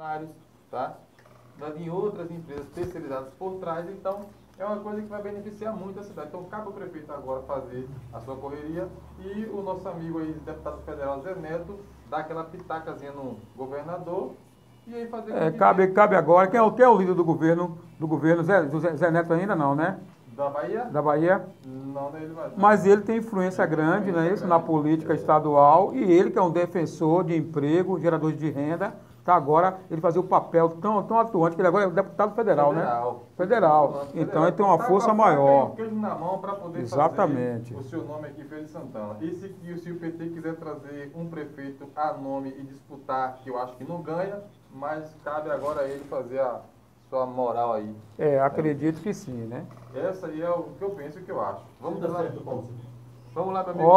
funcionários, tá? Vai vir outras empresas terceirizadas por trás, então é uma coisa que vai beneficiar muito a cidade. Então cabe ao prefeito agora fazer a sua correria e o nosso amigo aí, deputado federal Zé Neto, dar aquela pitacazinha no governador e aí fazer... Cabe agora. Quem é o líder do governo? Zé Neto ainda não, né? Da Bahia? Da Bahia. Não, ele vai. Mas ele tem influência grande, não é isso? Na política estadual. E ele, que é um defensor de emprego, gerador de renda, está agora, ele fazia o papel tão atuante, que ele agora é deputado federal, né? Federal. Então ele tem uma força maior. Tem queijo na mão para poder Exatamente. fazer o seu nome aqui em Feira de Santana. E se o PT quiser trazer um prefeito a nome e disputar, que eu acho que não ganha, mas cabe agora a ele fazer a sua moral aí. Acredito que sim, né? Essa aí é o que eu penso e o que eu acho. Vamos lá. Vamos lá, meu amigo.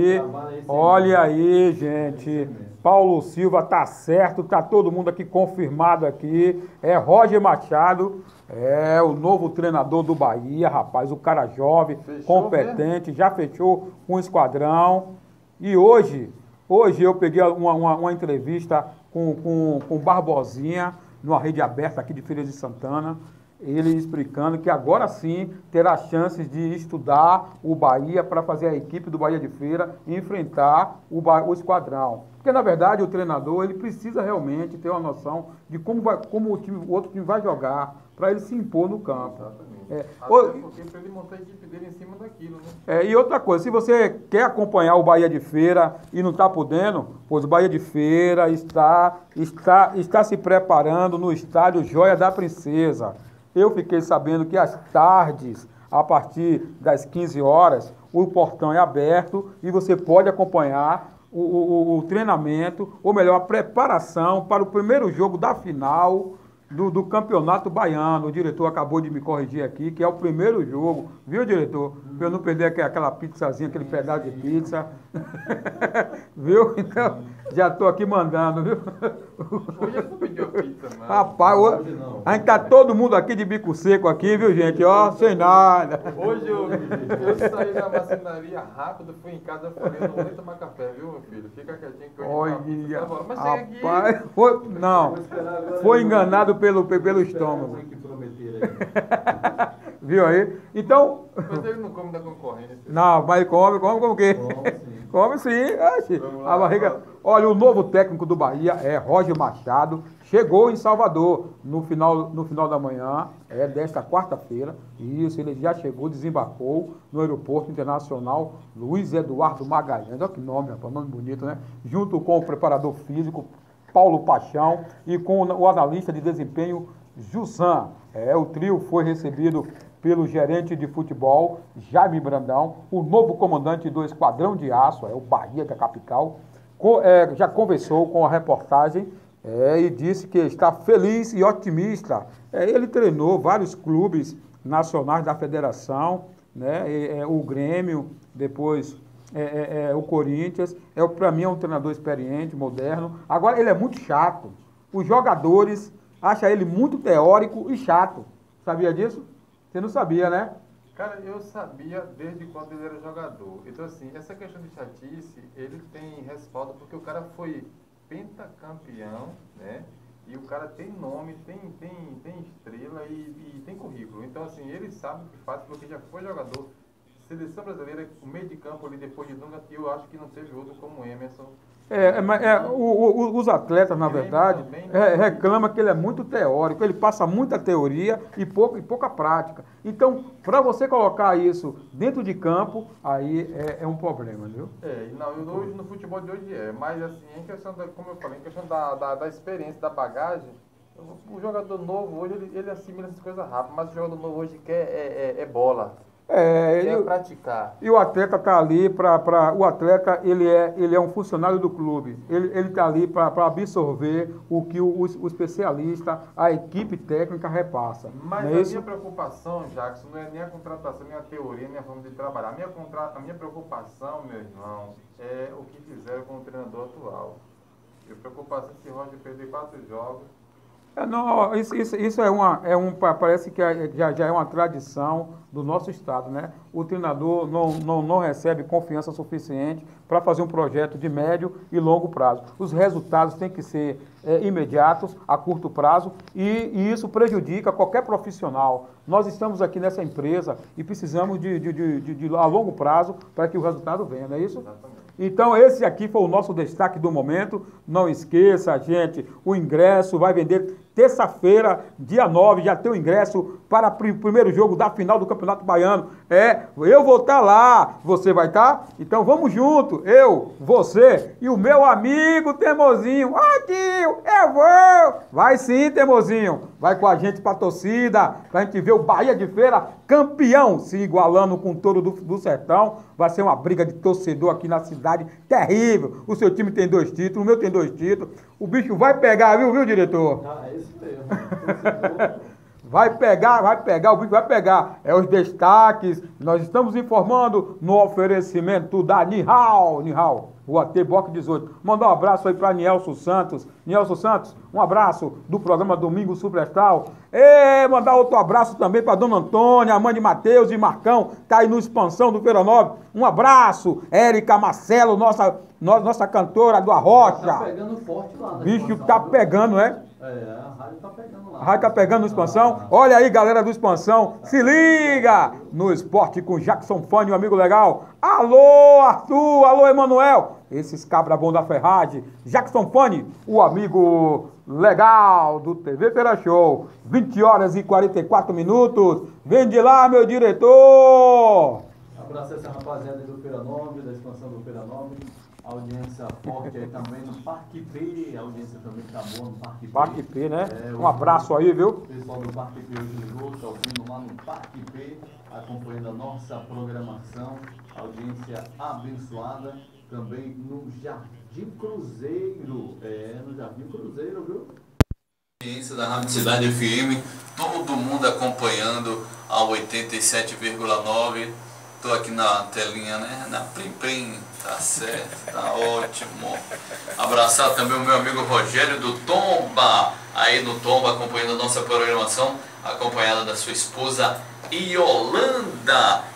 Olha aí, gente. Paulo Silva tá certo, tá todo mundo aqui confirmado aqui. É Roger Machado, é o novo treinador do Bahia, rapaz, o cara jovem, competente, já fechou um esquadrão. E hoje eu peguei uma entrevista com o Barbosinha, numa rede aberta aqui de Feira de Santana, ele explicando que agora sim terá chances de estudar o Bahia para fazer a equipe do Bahia de Feira enfrentar o esquadrão. Porque, na verdade, o treinador ele precisa realmente ter uma noção de como o outro time vai jogar, para ele se impor no campo. Até porque para ele montar a equipe dele em cima daquilo, né? E outra coisa, se você quer acompanhar o Bahia de Feira e não está podendo, pois o Bahia de Feira está se preparando no estádio Joia da Princesa. Eu fiquei sabendo que às tardes, a partir das 15 horas, o portão é aberto e você pode acompanhar o treinamento, ou melhor, a preparação para o primeiro jogo da final do Campeonato Baiano. O diretor acabou de me corrigir aqui, que é o primeiro jogo, viu, diretor? Para eu não perder aquela pizzazinha, aquele pedaço de pizza. Viu? Então, já estou aqui mandando, viu? Hoje eu não pedi pizza, não. Rapaz, a gente tá todo mundo aqui de bico seco aqui, viu, gente? Ó, sem nada. Hoje eu saí da marcenaria rápido, fui em casa, falei, eu não vou tomar café, viu, meu filho? Fica quietinho que Olha, mas rapaz, foi enganado pelo estômago. Viu aí? Então... Mas ele não come da concorrência. Não, mas come o quê? Come sim. A barriga... Olha, o novo técnico do Bahia é Roger Machado, chegou em Salvador no final da manhã, desta quarta-feira. Isso, ele já chegou, desembarcou no Aeroporto Internacional Luiz Eduardo Magalhães. Olha que nome, rapaz, nome bonito, né? Junto com o preparador físico Paulo Paixão e com o analista de desempenho Jussan. O trio foi recebido pelo gerente de futebol Jaime Brandão, o novo comandante do Esquadrão de Aço, o Bahia da capital, já conversou com a reportagem e disse que está feliz e otimista. Ele treinou vários clubes nacionais da federação, né? O Grêmio, depois o Corinthians. Para mim é um treinador experiente, moderno. Agora ele é muito chato. Os jogadores acham ele muito teórico e chato. Sabia disso? Você não sabia, né? Cara, eu sabia desde quando ele era jogador. Então, assim, essa questão de chatice, ele tem respaldo porque o cara foi pentacampeão, né? E o cara tem nome, tem estrela e tem currículo. Então, assim, ele sabe o que faz porque já foi jogador. Seleção brasileira, o meio de campo ali depois de Dunga, eu acho que não teve outro como o Emerson. Os atletas, na verdade, reclamam que ele é muito teórico, ele passa muita teoria e pouca prática. Então, para você colocar isso dentro de campo, aí é um problema, viu? Hoje no futebol de hoje mas assim, em questão como eu falei, em questão da experiência, da bagagem, o jogador novo hoje, ele assimila essas coisas rápido, mas o jogador novo hoje quer bola. Quer praticar. E o atleta está ali o atleta ele é um funcionário do clube. Ele está ali para absorver o que o especialista, a equipe técnica repassa. Mas a minha preocupação, Jackson, não é nem a contratação, nem a teoria, nem a forma de trabalhar. A minha preocupação, meu irmão, é o que fizeram com o treinador atual. Minha preocupação é se o Roger perder 4 jogos Não, isso parece que já é uma tradição do nosso estado, né? O treinador não recebe confiança suficiente para fazer um projeto de médio e longo prazo. Os resultados têm que ser imediatos, a curto prazo, e isso prejudica qualquer profissional. Nós estamos aqui nessa empresa e precisamos de a longo prazo para que o resultado venha, não é isso? Exatamente. Então, esse aqui foi o nosso destaque do momento. Não esqueça, gente, o ingresso vai vender terça-feira, dia 9, já tem o ingresso para o primeiro jogo da final do Campeonato Baiano. Eu vou estar lá, você vai estar? Então vamos junto, eu, você e o meu amigo Temozinho. Ah, tio, eu vou! Vai sim, Temozinho. Vai com a gente para a torcida, para a gente ver o Bahia de Feira campeão, se igualando com o Touro do Sertão. Vai ser uma briga de torcedor aqui na cidade terrível. O seu time tem 2 títulos, o meu tem 2 títulos. O bicho vai pegar, viu, diretor? É isso mesmo. Vai pegar, o bicho vai pegar. É os destaques. Nós estamos informando no oferecimento da Nihal, Rua T, Bloco 18. Mandar um abraço aí para Nielson Santos. Nielson Santos, um abraço do programa Domingo Subrestal. Mandar outro abraço também para Dona Antônia, a mãe de Matheus e Marcão, tá aí no Expansão do Feira Nova. Um abraço. Érica Marcelo, nossa cantora do Arrocha. Tá pegando forte lá, né? Bicho tá pegando, né? A rádio tá pegando lá. A rádio tá pegando no Expansão. Olha aí, galera do Expansão. Se liga no esporte com Jackson Fani, um amigo legal. Alô, Arthur. Alô, Emanuel. Esses cabra bom da Ferragem. Jackson Fani, o amigo legal do TV Feira Show. 20 horas e 44 minutos. Vem de lá, meu diretor. Abraço essa rapaziada do Feira Nova, da Expansão do Feira Nova. Audiência forte aí também no Parque P, a audiência também tá boa no Parque P. Parque P, né? Um abraço aí, viu? O pessoal do Parque P hoje ligou, tá ouvindo lá no Parque P, acompanhando a nossa programação, audiência abençoada, também no Jardim Cruzeiro, no Jardim Cruzeiro, viu? Audiência da Rádio Cidade FM, todo mundo acompanhando a 87,9. Tô aqui na telinha, né? Na Prim Prim, tá certo, tá ótimo. Abraçar também o meu amigo Rogério do Tomba, aí no Tomba, acompanhando a nossa programação, acompanhada da sua esposa Iolanda.